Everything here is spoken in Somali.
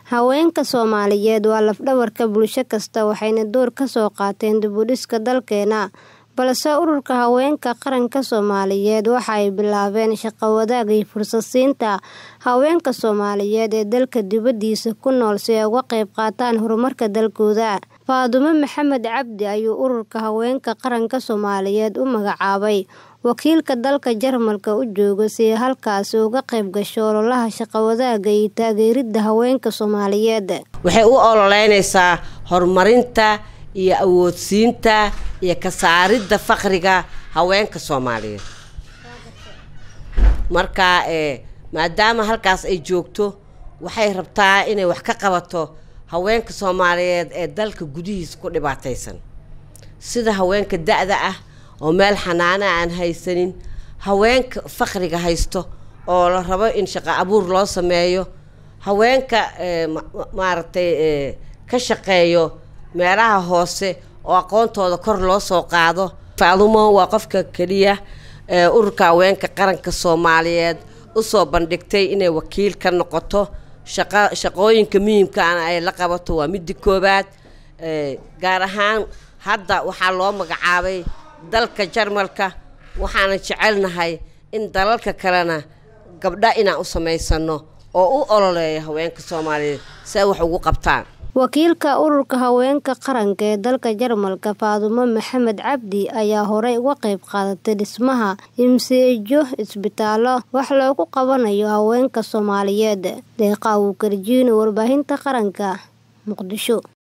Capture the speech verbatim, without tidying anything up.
Haweenka Soomaaliyeed waa laf-dhabarka bulsho kasta waxayna door ka soo qaateen dib u dhiska dalkeena. Balse ururka haweenka qaranka Soomaaliyeed waxa ay bilaabeen shaqo wadaag iyo fursad siinta haweenka Soomaaliyeed ee dalka dibadiisa ku nool si ay uga qayb qaataan horumarka dalkooda. Faadumo Maxamed Cabdi ayuu ururka haweenka qaranka Soomaaliyeed u magacaabay wakiilka dalka Jarmalka u jooga si ay halkaas uga qayb gasho ololaha shaqo wadaaga iyo taageeridda haweenka Soomaaliyeed. Waxay u ololeynaysaa horumarinta iyo awoodsiinta iyo ka saaridda faqriga haweenka Soomaaliyeed. Marka ee maadaama halkaas ay joogto waxay rabtaa inay wax ka qabato haweenka Soomaaliyeed ee dalka gudihiisa ku dhibaataysan, sida haweenka da'da ah oo meel xanaana aan haysanin, haweenka faqriga haysto oo la rabo in shaqo abuur loo sameeyo, haweenka maaragtay ka shaqeeyo meelaha hoose oo aqoontooda kor loo soo qaado. Faadumo waa qofka kaliya ee ururka haweenka qaranka Soomaaliyeed u soo bandhigtay inay wakiil ka noqoto shaqo shaqooyinka muhiimka ah ay la qabato. Waa mid koobaad ee gaar ahaan hadda waxaa loo magacaabay dalka Jarmalka. Waxaan jecelnahay in dalalka kalena gabdha inaan u sameysano oo u ololeeyo haweenka Soomaaliyeed si ay wax ugu qabtaan. Wakiilka ururka haweenka qaranka ee dalka Jarmalka Faadumo Maxamed Cabdi ayaa horey uga qayb qaadatay dhismaha imseejo isbitaallo wax loogu qabanayo haweenka Soomaaliyeed. Deeqa uu karjiino warbaahinta qaranka Muqdisho.